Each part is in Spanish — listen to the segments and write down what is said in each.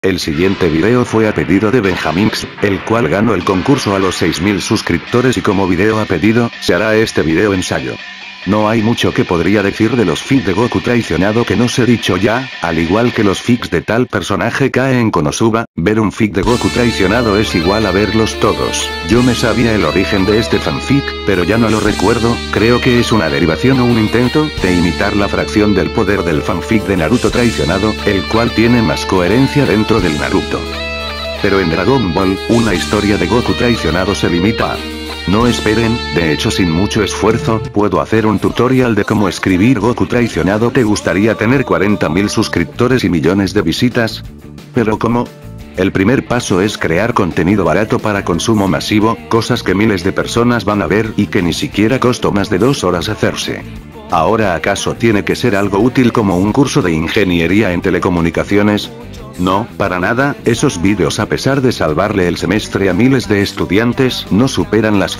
El siguiente video fue a pedido de Benjamix, el cual ganó el concurso a los 6000 suscriptores y como video a pedido, se hará este video ensayo. No hay mucho que podría decir de los fics de Goku traicionado que no se dicho ya, al igual que los fics de tal personaje cae en Konosuba, ver un fic de Goku traicionado es igual a verlos todos. Yo me sabía el origen de este fanfic, pero ya no lo recuerdo, creo que es una derivación o un intento de imitar la fracción del poder del fanfic de Naruto traicionado, el cual tiene más coherencia dentro del Naruto. Pero en Dragon Ball, una historia de Goku traicionado se limita a... No esperen, de hecho sin mucho esfuerzo, puedo hacer un tutorial de cómo escribir Goku traicionado. ¿Te gustaría tener 40.000 suscriptores y millones de visitas? ¿Pero cómo? El primer paso es crear contenido barato para consumo masivo, cosas que miles de personas van a ver y que ni siquiera costó más de 2 horas hacerse. Ahora, ¿acaso tiene que ser algo útil como un curso de ingeniería en telecomunicaciones? No, para nada, esos vídeos a pesar de salvarle el semestre a miles de estudiantes, no superan las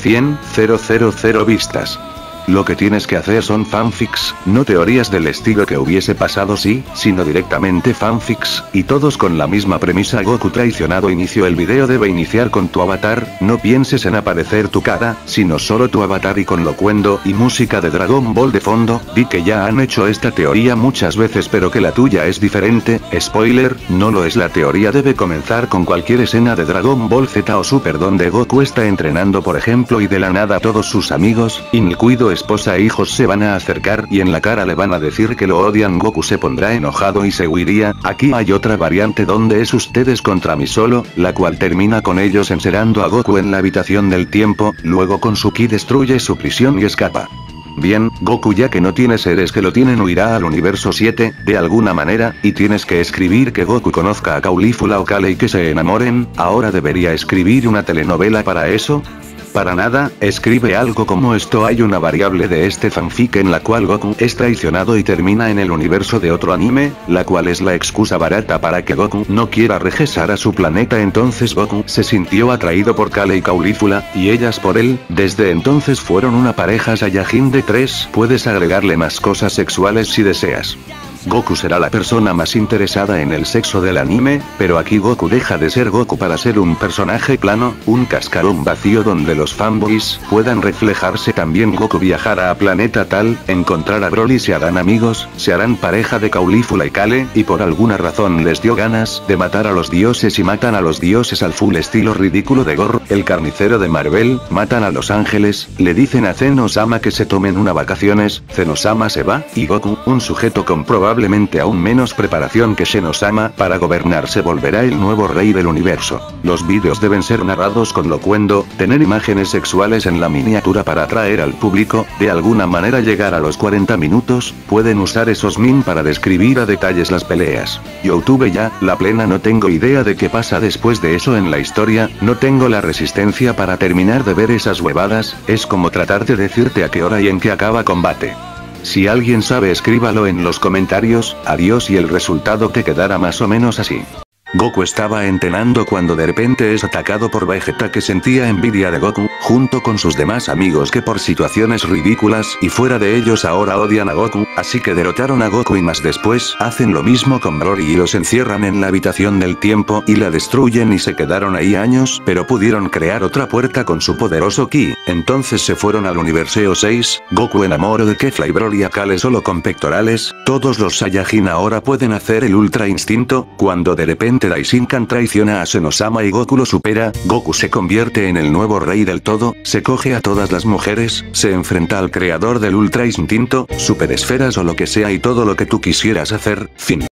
100.000 vistas. Lo que tienes que hacer son fanfics, no teorías del estilo que hubiese pasado sí, sino directamente fanfics, y todos con la misma premisa. Goku traicionado inicio. El video debe iniciar con tu avatar, no pienses en aparecer tu cara, sino solo tu avatar y con locuendo y música de Dragon Ball de fondo. Vi que ya han hecho esta teoría muchas veces pero que la tuya es diferente, spoiler, no lo es. La teoría debe comenzar con cualquier escena de Dragon Ball Z o Super donde Goku está entrenando por ejemplo y de la nada todos sus amigos, incluido esposa e hijos se van a acercar y en la cara le van a decir que lo odian. Goku se pondrá enojado y se huiría. Aquí hay otra variante donde es ustedes contra mí solo, la cual termina con ellos encerrando a Goku en la habitación del tiempo, luego con su ki destruye su prisión y escapa. Bien, Goku ya que no tiene seres que lo tienen huirá al universo 7, de alguna manera, y tienes que escribir que Goku conozca a Caulifla o Kale y que se enamoren. Ahora debería escribir una telenovela para eso. Para nada, escribe algo como esto. Hay una variable de este fanfic en la cual Goku es traicionado y termina en el universo de otro anime, la cual es la excusa barata para que Goku no quiera regresar a su planeta. Entonces Goku se sintió atraído por Kale y Caulifla, y ellas por él, desde entonces fueron una pareja Saiyajin de 3, puedes agregarle más cosas sexuales si deseas. Goku será la persona más interesada en el sexo del anime, pero aquí Goku deja de ser Goku para ser un personaje plano, un cascarón vacío donde los fanboys puedan reflejarse. También Goku viajará a planeta tal, encontrará a Broly, se harán amigos, se harán pareja de Caulifla y Kale, y por alguna razón les dio ganas de matar a los dioses y matan a los dioses al full estilo ridículo de Goro, el carnicero de Marvel, matan a los ángeles, le dicen a Zenosama que se tomen unas vacaciones, Zenosama se va, y Goku, un sujeto comprobable probablemente aún menos preparación que Zenosama para gobernar, se volverá el nuevo rey del universo. Los vídeos deben ser narrados con locuendo, tener imágenes sexuales en la miniatura para atraer al público, de alguna manera llegar a los 40 minutos, pueden usar esos min para describir a detalles las peleas. YouTube ya, la plena no tengo idea de qué pasa después de eso en la historia, no tengo la resistencia para terminar de ver esas huevadas, es como tratar de decirte a qué hora y en qué acaba combate. Si alguien sabe escríbalo en los comentarios, adiós, y el resultado te quedará más o menos así. Goku estaba entrenando cuando de repente es atacado por Vegeta, que sentía envidia de Goku, junto con sus demás amigos que por situaciones ridículas y fuera de ellos ahora odian a Goku, así que derrotaron a Goku y más después hacen lo mismo con Broly y los encierran en la habitación del tiempo y la destruyen y se quedaron ahí años, pero pudieron crear otra puerta con su poderoso ki, entonces se fueron al universo 6, Goku enamoró de Kefla y Broly a Kale solo con pectorales, todos los Saiyajin ahora pueden hacer el ultra instinto, cuando de repente Daishinkan traiciona a Zenosama y Goku lo supera, Goku se convierte en el nuevo rey del todo, se coge a todas las mujeres, se enfrenta al creador del ultra instinto, super esferas o lo que sea y todo lo que tú quisieras hacer, fin.